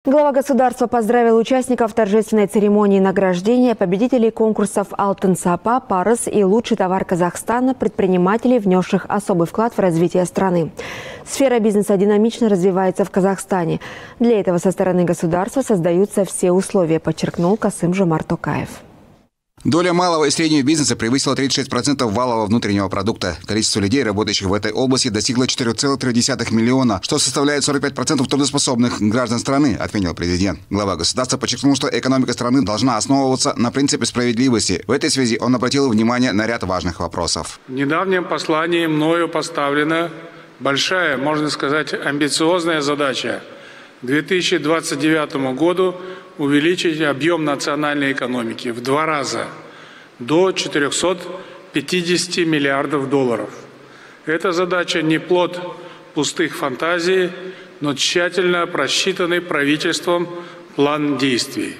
Глава государства поздравил участников торжественной церемонии награждения победителей конкурсов «Алтын Сапа», «Парыз» и «Лучший товар Казахстана», предпринимателей, внесших особый вклад в развитие страны. Сфера бизнеса динамично развивается в Казахстане. Для этого со стороны государства создаются все условия, подчеркнул Касым-Жомарт Токаев. Доля малого и среднего бизнеса превысила 36% валового внутреннего продукта. Количество людей, работающих в этой области, достигло 4,3 миллиона, что составляет 45% трудоспособных граждан страны, отметил президент. Глава государства подчеркнул, что экономика страны должна основываться на принципе справедливости. В этой связи он обратил внимание на ряд важных вопросов. В недавнем послании мною поставлена большая, можно сказать, амбициозная задача к 2029 году увеличить объем национальной экономики в 2 раза, до 450 миллиардов долларов. Эта задача не плод пустых фантазий, но тщательно просчитанный правительством план действий.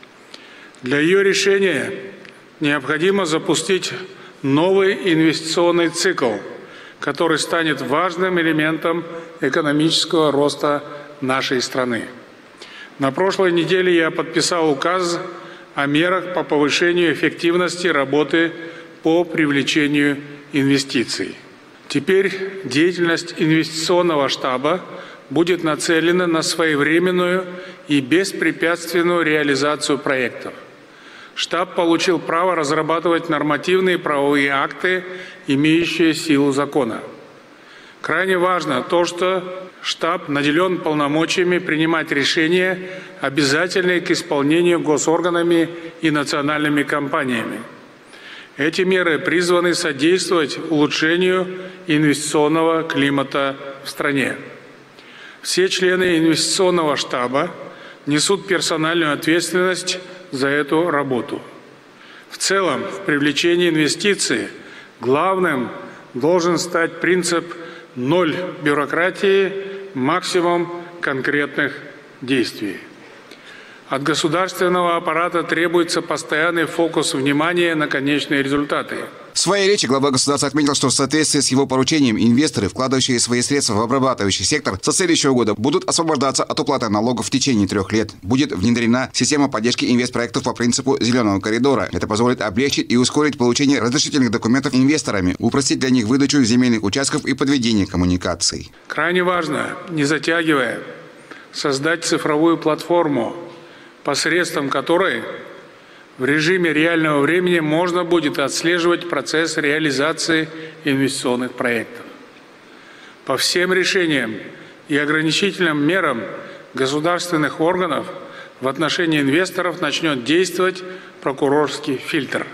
Для ее решения необходимо запустить новый инвестиционный цикл, который станет важным элементом экономического роста нашей страны. На прошлой неделе я подписал указ о мерах по повышению эффективности работы по привлечению инвестиций. Теперь деятельность инвестиционного штаба будет нацелена на своевременную и беспрепятственную реализацию проектов. Штаб получил право разрабатывать нормативные правовые акты, имеющие силу закона. Крайне важно то, что штаб наделен полномочиями принимать решения, обязательные к исполнению госорганами и национальными компаниями. Эти меры призваны содействовать улучшению инвестиционного климата в стране. Все члены инвестиционного штаба несут персональную ответственность за эту работу. В целом, в привлечении инвестиций главным должен стать принцип «ноль бюрократии, максимум конкретных действий». От государственного аппарата требуется постоянный фокус внимания на конечные результаты. В своей речи глава государства отметил, что в соответствии с его поручением инвесторы, вкладывающие свои средства в обрабатывающий сектор, со следующего года будут освобождаться от уплаты налогов в течение 3 лет. Будет внедрена система поддержки инвестпроектов по принципу зеленого коридора. Это позволит облегчить и ускорить получение разрешительных документов инвесторами, упростить для них выдачу земельных участков и подведение коммуникаций. Крайне важно, не затягивая, создать цифровую платформу, посредством которой в режиме реального времени можно будет отслеживать процесс реализации инвестиционных проектов. По всем решениям и ограничительным мерам государственных органов в отношении инвесторов начнет действовать прокурорский фильтр.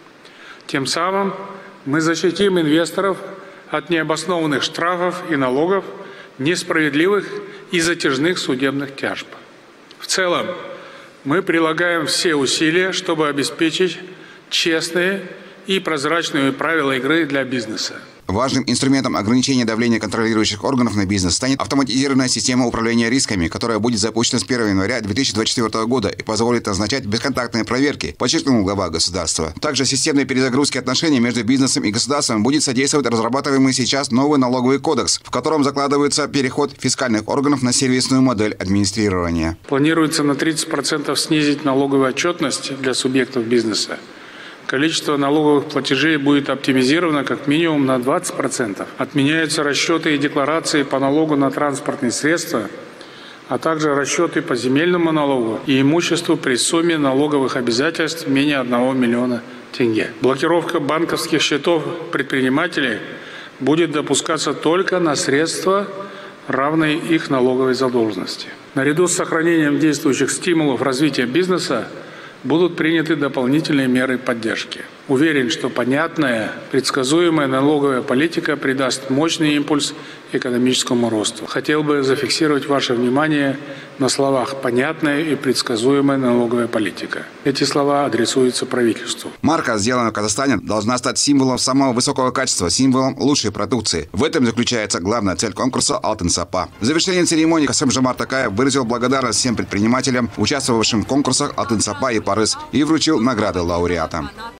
Тем самым мы защитим инвесторов от необоснованных штрафов и налогов, несправедливых и затяжных судебных тяжб. В целом, мы прилагаем все усилия, чтобы обеспечить честные и прозрачные правила игры для бизнеса. Важным инструментом ограничения давления контролирующих органов на бизнес станет автоматизированная система управления рисками, которая будет запущена с 1 января 2024 года и позволит назначать бесконтактные проверки, подчеркнул глава государства. Также системной перезагрузке отношений между бизнесом и государством будет содействовать разрабатываемый сейчас новый налоговый кодекс, в котором закладывается переход фискальных органов на сервисную модель администрирования. Планируется на 30% снизить налоговую отчетность для субъектов бизнеса. Количество налоговых платежей будет оптимизировано как минимум на 20%. Отменяются расчеты и декларации по налогу на транспортные средства, а также расчеты по земельному налогу и имуществу при сумме налоговых обязательств менее 1 миллиона тенге. Блокировка банковских счетов предпринимателей будет допускаться только на средства, равные их налоговой задолженности. Наряду с сохранением действующих стимулов развития бизнеса будут приняты дополнительные меры поддержки. Уверен, что понятная, предсказуемая налоговая политика придаст мощный импульс экономическому росту. Хотел бы зафиксировать ваше внимание на словах «понятная и предсказуемая налоговая политика». Эти слова адресуются правительству. Марка, сделанная в Казахстане, должна стать символом самого высокого качества, символом лучшей продукции. В этом заключается главная цель конкурса «Алтын Сапа». В завершении церемонии Касым-Жомарт Токаев выразил благодарность всем предпринимателям, участвовавшим в конкурсах «Алтын Сапа» и «Парыз», и вручил награды лауреатам.